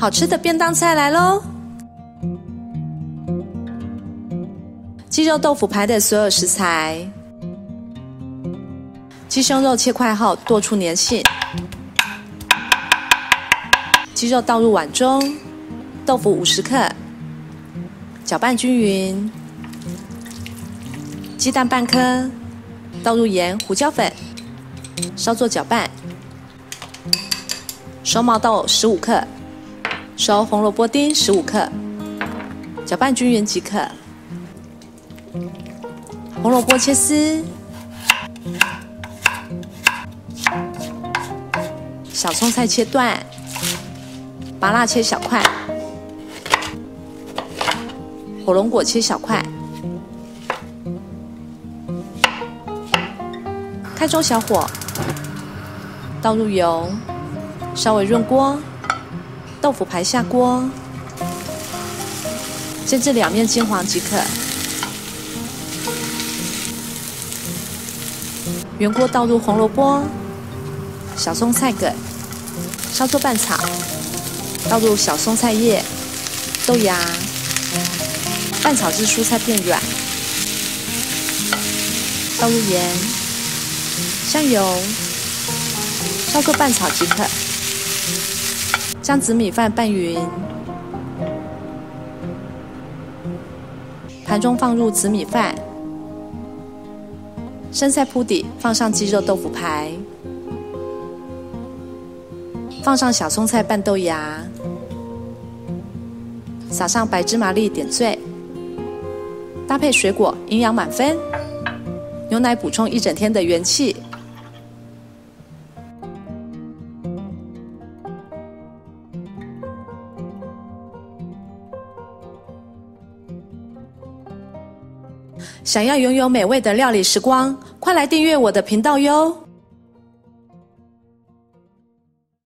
好吃的便当菜来咯！鸡肉豆腐排的所有食材，鸡胸肉切块后剁出粘性，鸡肉倒入碗中，豆腐50克，搅拌均匀，鸡蛋半颗，倒入盐、胡椒粉，稍作搅拌，熟毛豆15克，熟红萝卜丁15克，搅拌均匀即可。红萝卜切丝，小葱菜切段，芭乐切小块，火龙果切小块，开中小火，倒入油，稍微润锅，豆腐排下锅，煎至两面金黄即可。原锅倒入红萝卜、小松菜梗，稍作拌炒，倒入小松菜叶、豆芽，拌炒至蔬菜变软，倒入盐、香油，稍作拌炒即可。将紫米饭拌匀，盘中放入紫米饭，生菜铺底，放上鸡肉豆腐排，放上小松菜拌豆芽，撒上白芝麻粒点缀，搭配水果，营养满分。牛奶补充一整天的元气。想要拥有美味的料理时光，快来订阅我的频道哟！